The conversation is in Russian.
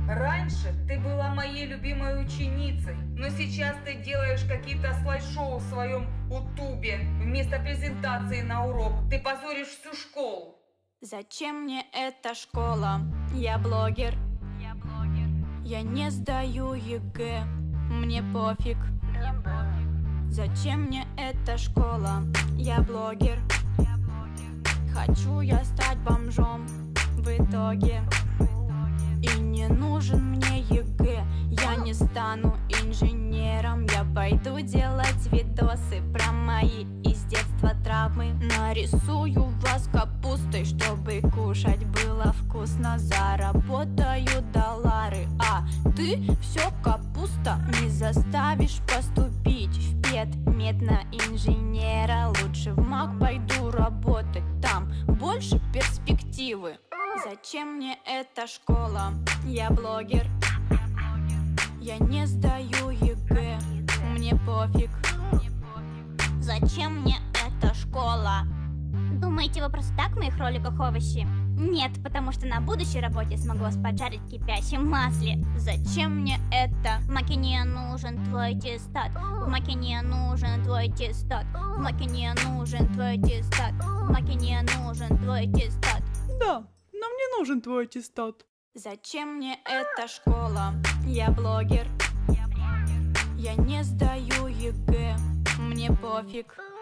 Раньше ты была моей любимой ученицей, но сейчас ты делаешь какие-то слайд-шоу в своем ютубе вместо презентации на урок. Ты позоришь всю школу. Зачем мне эта школа? Я блогер. Я не сдаю ЕГЭ, мне пофиг. Зачем мне эта школа? Я блогер. Хочу я стать бомжом в итоге. И не нужен мне ЕГЭ. Я не стану инженером. Я пойду делать видосы про мои из детства травмы. Нарисую вас капустой, чтобы кушать было вкусно. Заработаю доллары, а ты все капуста. Не заставишь поступить в педмет на инженера. Лучше в МАК пойду работать, там больше перспективы. Зачем мне эта школа? Я блогер. Я не сдаю ЕГЭ, мне пофиг. Зачем мне эта школа? Думаете, вы просто так в моих роликах овощи? Нет, потому что на будущей работе смогу вас поджарить в кипящем масле. Зачем мне это? В МАКе не нужен твой аттестат. В МАКе не нужен твой аттестат. В МАКе не нужен твой аттестат. В МАКе не нужен твой аттестат. Да, нам не нужен твой аттестат. Зачем мне эта школа? Я блогер. Я не сдаю ЕГЭ, мне пофиг.